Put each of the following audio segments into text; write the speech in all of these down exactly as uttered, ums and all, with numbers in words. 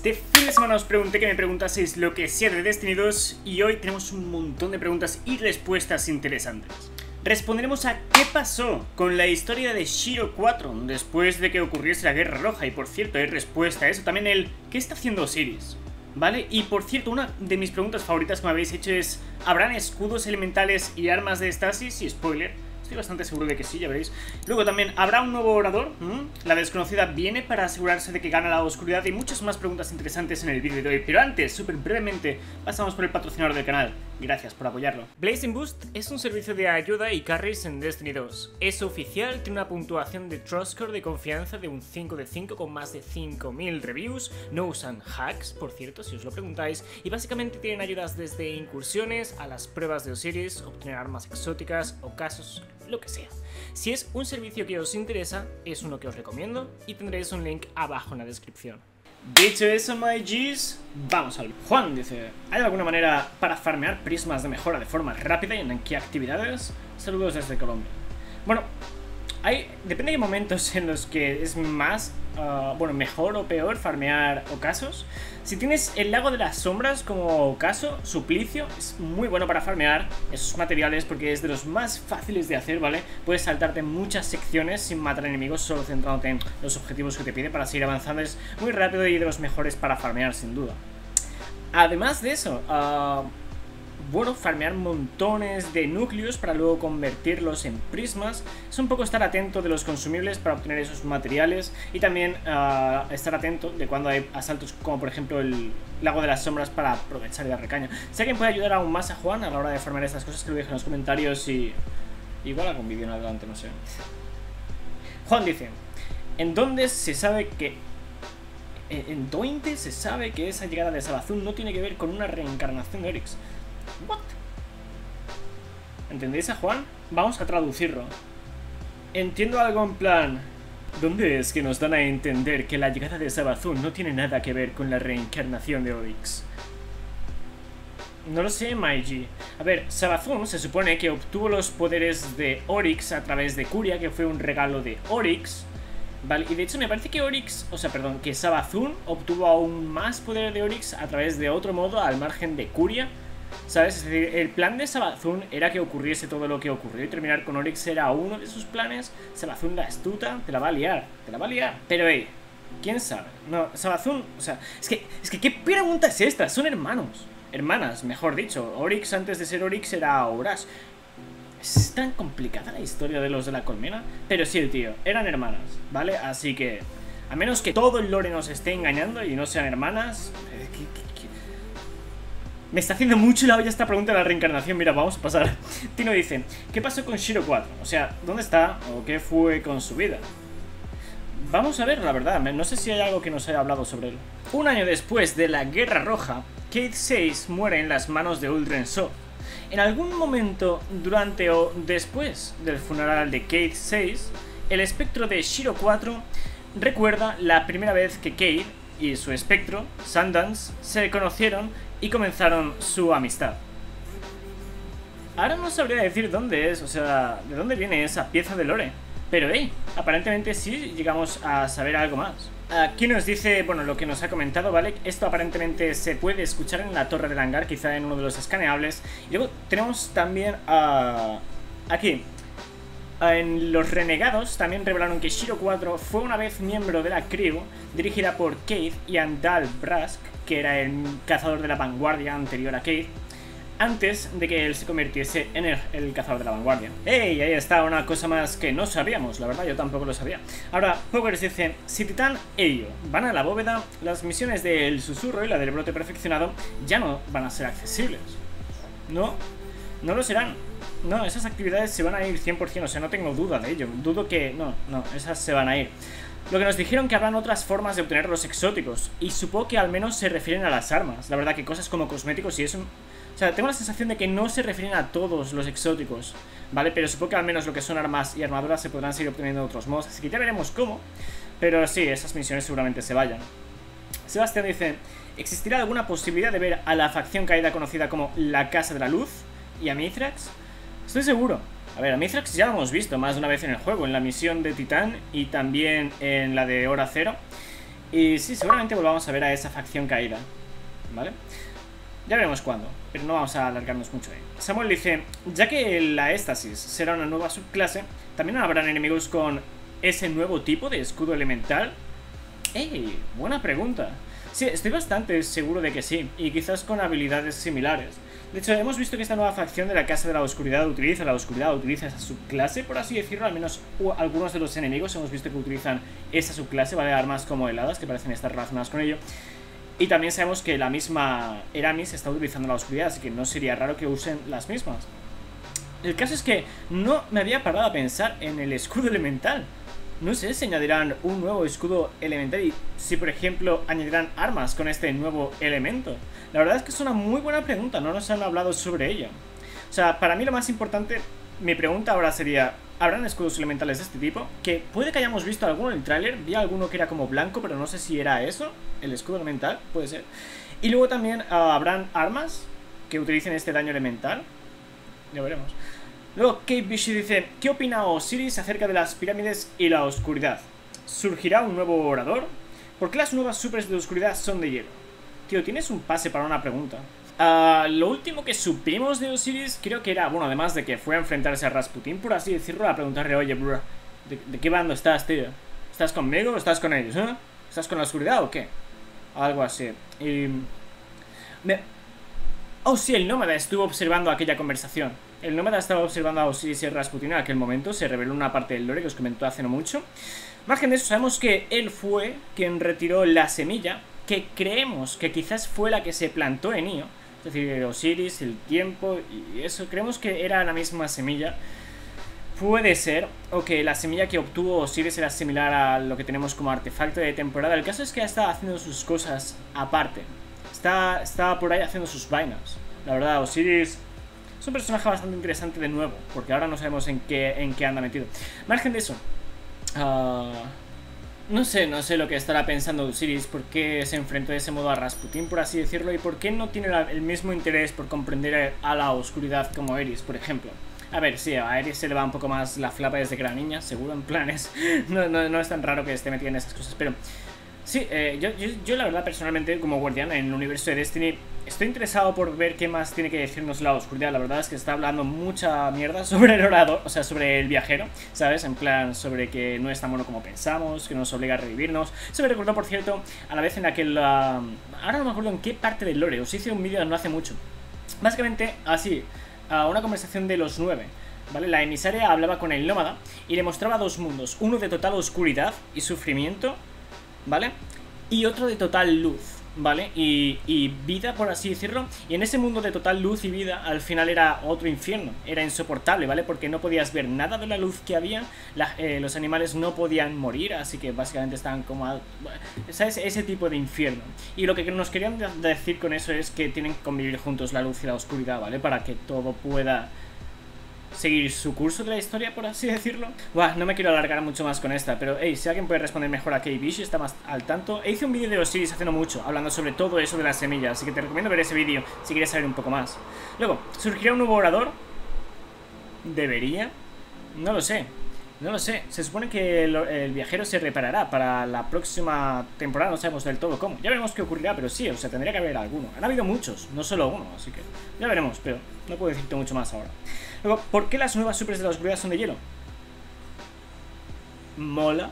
Este fin de semana os pregunté que me preguntaseis lo que sea de Destiny dos y hoy tenemos un montón de preguntas y respuestas interesantes. Responderemos a qué pasó con la historia de Shiro cuatro después de que ocurriese la Guerra Roja, y por cierto hay respuesta a eso, también el ¿qué está haciendo Osiris? ¿Vale? Y por cierto, una de mis preguntas favoritas que me habéis hecho es ¿habrán escudos elementales y armas de estasis? Y spoiler, estoy bastante seguro de que sí, ya veréis. Luego también, ¿habrá un nuevo orador? ¿Mm? La desconocida viene para asegurarse de que gana la oscuridad, y muchas más preguntas interesantes en el vídeo de hoy. Pero antes, súper brevemente, pasamos por el patrocinador del canal. Gracias por apoyarlo. Blazing Boost es un servicio de ayuda y carries en Destiny dos. Es oficial, tiene una puntuación de TrustScore de confianza de un cinco de cinco con más de cinco mil reviews. No usan hacks, por cierto, si os lo preguntáis. Y básicamente tienen ayudas desde incursiones a las pruebas de Osiris, obtener armas exóticas o casos, lo que sea. Si es un servicio que os interesa, es uno que os recomiendo y tendréis un link abajo en la descripción. Dicho eso, my G's, vamos al... Juan dice, ¿hay alguna manera para farmear prismas de mejora de forma rápida y en qué actividades? Saludos desde Colombia. Bueno, hay... depende de momentos en los que es más, uh, bueno, mejor o peor farmear ocasos. Si tienes el lago de las sombras como ocaso, suplicio, es muy bueno para farmear esos materiales porque es de los más fáciles de hacer, ¿vale? Puedes saltarte muchas secciones sin matar enemigos, solo centrándote en los objetivos que te pide para seguir avanzando. Es muy rápido y de los mejores para farmear, sin duda. Además de eso, uh, bueno, farmear montones de núcleos para luego convertirlos en prismas. Es un poco estar atento de los consumibles para obtener esos materiales. Y también uh, estar atento de cuando hay asaltos como por ejemplo el lago de las sombras para aprovechar y dar recaña. Si alguien puede ayudar aún más a Juan a la hora de farmear estas cosas, que lo deje en los comentarios y... igual hago un vídeo en adelante, no sé. Juan dice, ¿en dónde se sabe que... ¿En dónde se sabe que esa llegada de Savathûn no tiene que ver con una reencarnación de Oryx? What? ¿Entendéis a Juan? Vamos a traducirlo. Entiendo algo en plan... ¿dónde es que nos dan a entender que la llegada de Savathûn no tiene nada que ver con la reencarnación de Oryx? No lo sé, Maiji. A ver, Savathûn se supone que obtuvo los poderes de Oryx a través de Curia, que fue un regalo de Oryx. Vale, y de hecho me parece que Oryx, o sea, perdón, que Savathûn obtuvo aún más poder de Oryx a través de otro modo al margen de Curia, ¿sabes? Es decir, el plan de Savathûn era que ocurriese todo lo que ocurrió y terminar con Oryx era uno de sus planes. Savathûn la astuta te la va a liar, te la va a liar. Pero, hey, ¿quién sabe? No, Savathûn, o sea, es que, es que, ¿qué pregunta es esta? Son hermanos, hermanas, mejor dicho. Oryx antes de ser Oryx era Horas. Es tan complicada la historia de los de la colmena. Pero sí, tío, eran hermanas, ¿vale? Así que, a menos que todo el lore nos esté engañando y no sean hermanas... ¿qué, qué, qué? Me está haciendo mucho la olla esta pregunta de la reencarnación. Mira, vamos a pasar. Tino dice, ¿qué pasó con Shiro cuatro? O sea, ¿dónde está o qué fue con su vida? Vamos a ver, la verdad, no sé si hay algo que nos haya hablado sobre él. Un año después de la Guerra Roja, Cayde seis muere en las manos de Uldren Sov. En algún momento durante o después del funeral de Cayde seis, el espectro de Shiro cuatro recuerda la primera vez que Cayde y su espectro, Sundance, se conocieron y comenzaron su amistad. Ahora no sabría decir dónde es, o sea, de dónde viene esa pieza de lore. Pero hey, aparentemente sí llegamos a saber algo más. Aquí nos dice, bueno, lo que nos ha comentado, ¿vale? Esto aparentemente se puede escuchar en la torre del hangar, quizá en uno de los escaneables. Y luego tenemos también uh, aquí, uh, en los renegados también revelaron que Shiro cuatro fue una vez miembro de la crew dirigida por Cayde y Andal Brask, que era el cazador de la vanguardia anterior a Cayde, antes de que él se convirtiese en el, el cazador de la vanguardia. ¡Ey! Ahí está una cosa más que no sabíamos, la verdad yo tampoco lo sabía. Ahora, Poggers dice, si Titán e Io van a la bóveda, las misiones del susurro y la del brote perfeccionado ya no van a ser accesibles. No, no lo serán. No, esas actividades se van a ir cien por cien, o sea, no tengo duda de ello. Dudo que... no, no, esas se van a ir. Lo que nos dijeron que habrán otras formas de obtener los exóticos, y supongo que al menos se refieren a las armas. La verdad que cosas como cosméticos y eso... o sea, tengo la sensación de que no se refieren a todos los exóticos, ¿vale? Pero supongo que al menos lo que son armas y armaduras se podrán seguir obteniendo de otros modos, así que ya veremos cómo. Pero sí, esas misiones seguramente se vayan. Sebastián dice, ¿existirá alguna posibilidad de ver a la facción caída conocida como la Casa de la Luz y a Mithrax? Estoy seguro. A ver, a Mithrax ya lo hemos visto más de una vez en el juego, en la misión de Titán y también en la de Hora Cero. Y sí, seguramente volvamos a ver a esa facción caída, ¿vale? Ya veremos cuándo, pero no vamos a alargarnos mucho ahí. Samuel dice, ya que la éstasis será una nueva subclase, ¿también habrán enemigos con ese nuevo tipo de escudo elemental? ¡Ey! Buena pregunta. Sí, estoy bastante seguro de que sí, y quizás con habilidades similares. De hecho, hemos visto que esta nueva facción de la Casa de la Oscuridad utiliza la Oscuridad, utiliza esa subclase, por así decirlo. Al menos algunos de los enemigos hemos visto que utilizan esa subclase, ¿vale? Armas como heladas, que parecen estar relacionadas con ello. Y también sabemos que la misma Eramis está utilizando la Oscuridad, así que no sería raro que usen las mismas. El caso es que no me había parado a pensar en el escudo elemental. No sé si añadirán un nuevo escudo elemental y si, por ejemplo, añadirán armas con este nuevo elemento. La verdad es que es una muy buena pregunta, no nos han hablado sobre ello. O sea, para mí lo más importante, mi pregunta ahora sería, ¿habrán escudos elementales de este tipo? Que puede que hayamos visto alguno en el tráiler, vi alguno que era como blanco, pero no sé si era eso, el escudo elemental, puede ser. Y luego también uh, habrán armas que utilicen este daño elemental, ya veremos. Luego Kate Bishi dice, ¿qué opina Osiris acerca de las pirámides y la oscuridad? ¿Surgirá un nuevo orador? ¿Por qué las nuevas supers de oscuridad son de hielo? Tío, tienes un pase para una pregunta. Uh, lo último que supimos de Osiris creo que era, bueno, además de que fue a enfrentarse a Rasputin, por así decirlo, a preguntarle, oye, bro, ¿de, de qué bando estás, tío? ¿Estás conmigo o estás con ellos, eh? ¿Estás con la oscuridad o qué? Algo así. Y... Me... Oh, sí, el nómada estuvo observando aquella conversación. El nómada estaba observando a Osiris y a Rasputin en aquel momento. Se reveló una parte del lore que os comentó hace no mucho. Margen de eso, sabemos que él fue quien retiró la semilla, que creemos que quizás fue la que se plantó en Io. Es decir, Osiris, el tiempo y eso. Creemos que era la misma semilla. Puede ser, o que la semilla que obtuvo Osiris era similar a lo que tenemos como artefacto de temporada. El caso es que está haciendo sus cosas aparte. Está, está por ahí haciendo sus vainas. La verdad, Osiris es un personaje bastante interesante de nuevo, porque ahora no sabemos en qué, en qué anda metido. Margen de eso, uh, no sé, no sé lo que estará pensando Osiris, por qué se enfrentó de ese modo a Rasputin, por así decirlo, y por qué no tiene la, el mismo interés por comprender a la oscuridad como Eris, por ejemplo. A ver, sí, a Eris se le va un poco más la flapa desde que era niña, seguro, en planes. No, no, no es tan raro que esté metida en esas cosas, pero... Sí, eh, yo, yo, yo la verdad personalmente como guardián en el universo de Destiny estoy interesado por ver qué más tiene que decirnos la oscuridad. La verdad es que está hablando mucha mierda sobre el orador, o sea, sobre el viajero, ¿sabes? En plan, sobre que no es tan bueno como pensamos, que nos obliga a revivirnos. Eso me recordó, por cierto, a la vez en la que la... Ahora no me acuerdo en qué parte del lore, os hice un vídeo no hace mucho. Básicamente, así, a una conversación de los nueve, ¿vale? La emisaria hablaba con el nómada y le mostraba dos mundos, uno de total oscuridad y sufrimiento, ¿vale? Y otro de total luz, ¿vale? Y, y vida, por así decirlo. Y en ese mundo de total luz y vida, al final era otro infierno. Era insoportable, ¿vale? Porque no podías ver nada de la luz que había. La, eh, los animales no podían morir, así que básicamente estaban como... A, ¿sabes? Ese tipo de infierno. Y lo que nos querían decir con eso es que tienen que convivir juntos la luz y la oscuridad, ¿vale? Para que todo pueda... seguir su curso de la historia, por así decirlo. Buah, no me quiero alargar mucho más con esta, pero hey, si alguien puede responder mejor a K B, si está más al tanto. E hice un vídeo de Osiris hace no mucho, hablando sobre todo eso de las semillas, así que te recomiendo ver ese vídeo si quieres saber un poco más. Luego, ¿surgirá un nuevo orador? ¿Debería? No lo sé. No lo sé, se supone que el, el viajero se reparará para la próxima temporada, no sabemos del todo cómo. Ya veremos qué ocurrirá, pero sí, o sea, tendría que haber alguno. Han habido muchos, no solo uno, así que ya veremos, pero no puedo decirte mucho más ahora. Luego, ¿por qué las nuevas supers de la oscuridad son de hielo? Mola.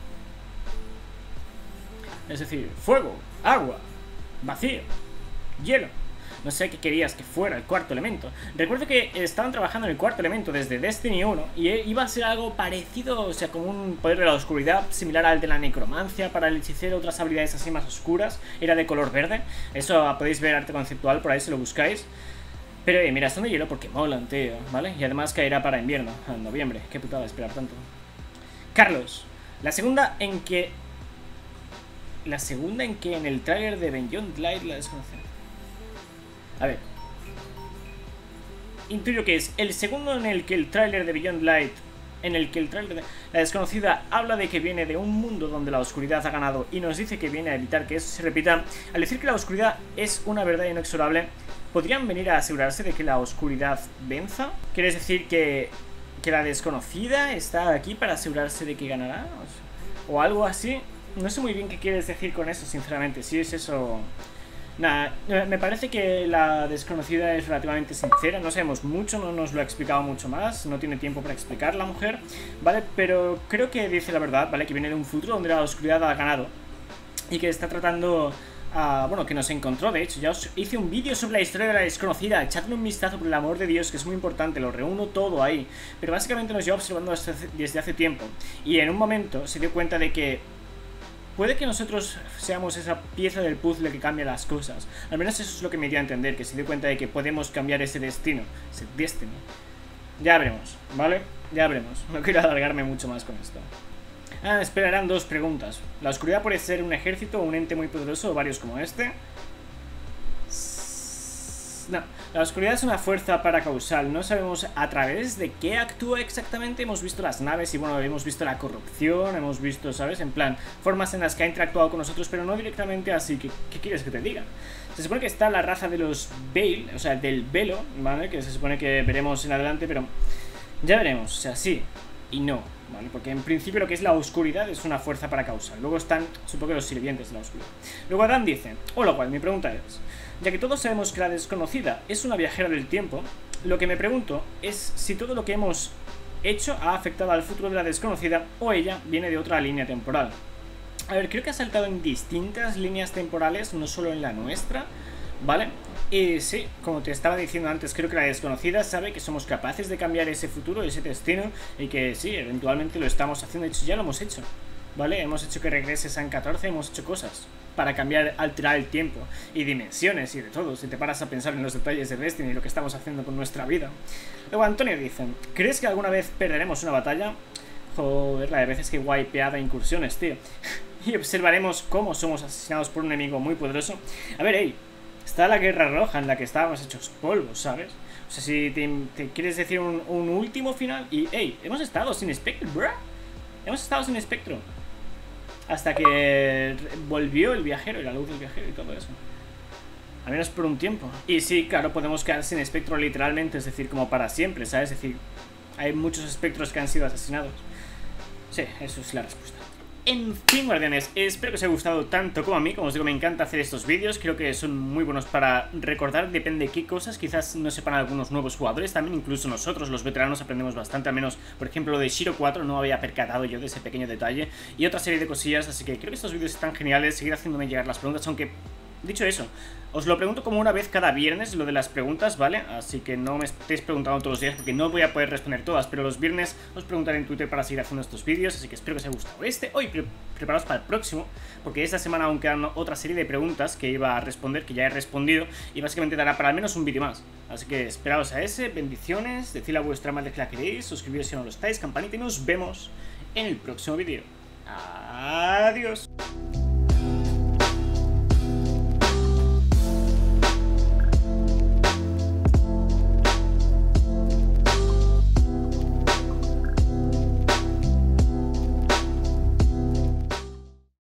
Es decir, fuego, agua, vacío, hielo. No sé qué querías que fuera el cuarto elemento. Recuerdo que estaban trabajando en el cuarto elemento desde Destiny uno y iba a ser algo parecido, o sea, como un poder de la oscuridad similar al de la necromancia para el hechicero, otras habilidades así más oscuras. Era de color verde. Eso podéis ver arte conceptual por ahí si lo buscáis. Pero eh, mira, son de hielo porque molan, tío, ¿vale? Y además caerá para invierno, en noviembre. Qué putada esperar tanto. Carlos, la segunda en que... La segunda en que en el tráiler de Beyond Light la desconocen. A ver, intuyo que es el segundo en el que el tráiler de Beyond Light, en el que el tráiler de la desconocida habla de que viene de un mundo donde la oscuridad ha ganado y nos dice que viene a evitar que eso se repita. Al decir que la oscuridad es una verdad inexorable, ¿podrían venir a asegurarse de que la oscuridad venza? ¿Quieres decir que, que la desconocida está aquí para asegurarse de que ganará? O algo así. no sé muy bien qué quieres decir con eso, sinceramente. Si es eso... Nada, me parece que la desconocida es relativamente sincera. No sabemos mucho, no nos lo ha explicado mucho más. No tiene tiempo para explicar la mujer, ¿vale? Pero creo que dice la verdad, ¿vale? Que viene de un futuro donde la oscuridad ha ganado y que está tratando... Uh, bueno, que nos encontró, de hecho. Ya os hice un vídeo sobre la historia de la desconocida. Echadle un vistazo, por el amor de Dios, que es muy importante. Lo reúno todo ahí. Pero básicamente nos lleva observando desde hace, desde hace tiempo. Y en un momento se dio cuenta de que puede que nosotros seamos esa pieza del puzzle que cambia las cosas. Al menos eso es lo que me dio a entender, que se dio cuenta de que podemos cambiar ese destino, ese destiny. Ya veremos, ¿vale? Ya veremos. No quiero alargarme mucho más con esto. Ah, esperarán dos preguntas. ¿La oscuridad puede ser un ejército o un ente muy poderoso o varios como este? No, la oscuridad es una fuerza paracausal. No sabemos a través de qué actúa exactamente. Hemos visto las naves y bueno, hemos visto la corrupción. Hemos visto, ¿sabes? En plan, formas en las que ha interactuado con nosotros, pero no directamente así. ¿Qué, qué quieres que te diga? Se supone que está la raza de los Veil, o sea, del velo, ¿vale? Que se supone que veremos en adelante, pero ya veremos, o sea, sí y no, ¿vale? Porque en principio lo que es la oscuridad es una fuerza paracausal. Luego están, supongo que los sirvientes de la oscuridad. Luego Adán dice, o lo cual, mi pregunta es, ya que todos sabemos que la desconocida es una viajera del tiempo, lo que me pregunto es si todo lo que hemos hecho ha afectado al futuro de la desconocida o ella viene de otra línea temporal. A ver, creo que ha saltado en distintas líneas temporales, no solo en la nuestra, ¿vale? Y sí, como te estaba diciendo antes, creo que la desconocida sabe que somos capaces de cambiar ese futuro, ese destino, y que sí, eventualmente lo estamos haciendo. De hecho, ya lo hemos hecho, ¿vale? Hemos hecho que regrese San catorce, hemos hecho cosas para cambiar, alterar el tiempo y dimensiones y de todo. Si te paras a pensar en los detalles de Destiny y lo que estamos haciendo con nuestra vida. Luego Antonio dice, ¿crees que alguna vez perderemos una batalla? Joder, la de veces que wipeada incursiones, tío. Y observaremos cómo somos asesinados por un enemigo muy poderoso. A ver, hey, está la Guerra Roja en la que estábamos hechos polvo, ¿sabes? O sea, si te, te quieres decir un, un último final. Y, hey, hemos estado sin Spectro, bruh. Hemos estado sin Spectro hasta que volvió el viajero y la luz del viajero y todo eso. Al menos por un tiempo. Y sí, claro, podemos quedar sin Spectro literalmente, es decir, como para siempre, ¿sabes? Es decir, hay muchos espectros que han sido asesinados. Sí, eso es la respuesta. En fin, guardianes, espero que os haya gustado tanto como a mí. Como os digo, me encanta hacer estos vídeos. Creo que son muy buenos para recordar, depende de qué cosas. Quizás no sepan algunos nuevos jugadores. También incluso nosotros, los veteranos, aprendemos bastante. Al menos, por ejemplo, lo de Shiro cuatro no había percatado yo de ese pequeño detalle. Y otra serie de cosillas, así que creo que estos vídeos están geniales. Seguir haciéndome llegar las preguntas, aunque... Dicho eso, os lo pregunto como una vez cada viernes, lo de las preguntas, ¿vale? Así que no me estéis preguntando todos los días porque no voy a poder responder todas, pero los viernes os preguntaré en Twitter para seguir haciendo estos vídeos, así que espero que os haya gustado este. Hoy pre preparaos para el próximo, porque esta semana aún quedan otra serie de preguntas que iba a responder, que ya he respondido, y básicamente dará para al menos un vídeo más. Así que esperaos a ese, bendiciones, decidle a vuestra madre que la queréis, suscribiros si no lo estáis, campanita y nos vemos en el próximo vídeo. Adiós.